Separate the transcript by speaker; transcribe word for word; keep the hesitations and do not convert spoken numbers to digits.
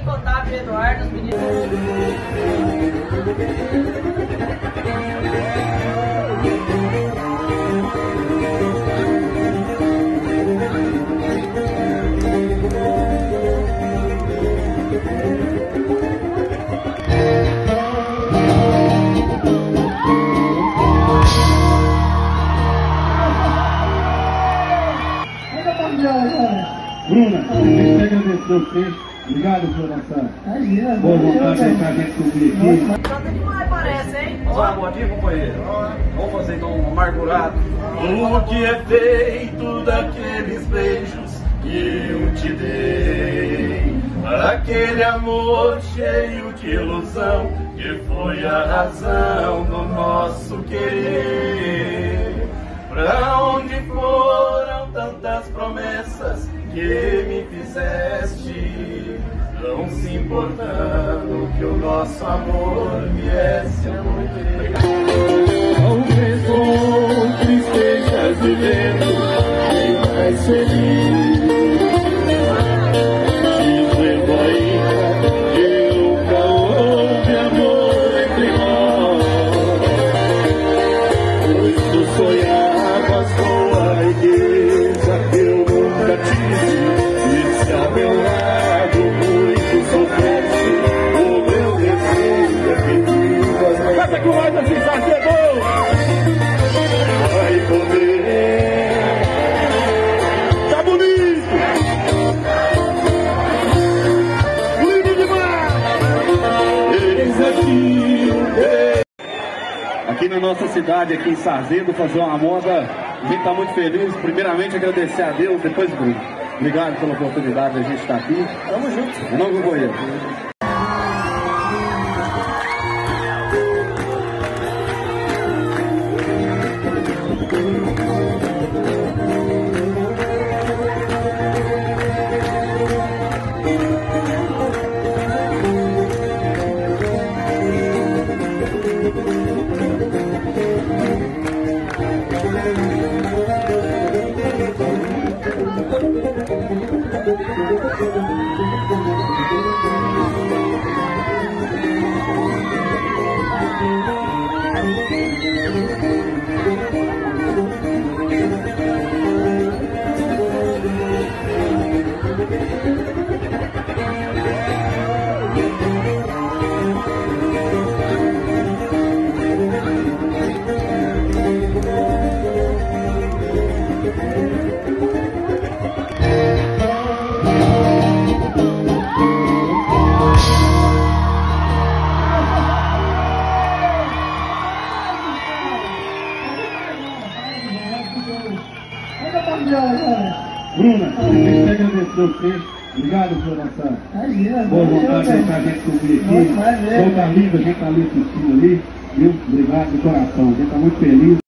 Speaker 1: Nico, Otávio, Eduardo, os meninos.
Speaker 2: Bruna, a gente quer agradecer você. Obrigado por essa boa vontade de estar a gente subir aqui.
Speaker 1: Tá demais, parece, hein?
Speaker 3: Vamos, bom dia, companheiro. Vamos fazer então um amargurado. O que é feito daqueles beijos que eu te dei? Aquele amor cheio de ilusão que foi a razão do nosso querer. Pra onde foram tantas promessas que me fizeste, não se importando que o nosso amor viesse a morrer. Talvez outro estejas vivendo bem mais feliz. Dizendo ainda que nunca houve amor entre nós. Pois tu sonhavas com a riqueza que eu nunca tive. E ao meu lado muito sofresse, o meu desejo é que tu canta com mais assim, sarcedor! Vai poder. Tá bonito! Bonito demais! Eis aqui o bem. Aqui na nossa cidade, aqui em Sarzedo, fazer uma moda. A gente tá muito feliz. Primeiramente agradecer a Deus, depois Bruno. Obrigado pela oportunidade de a gente estar aqui. Tamo junto. Não, companheiro. Bruna, a gente quer agradecer você. Obrigado por essa boa vontade de estar a gente subir aqui. Sou Carlinhos, a gente está ali assistindo ali. Viu? Obrigado de coração. A gente está muito feliz.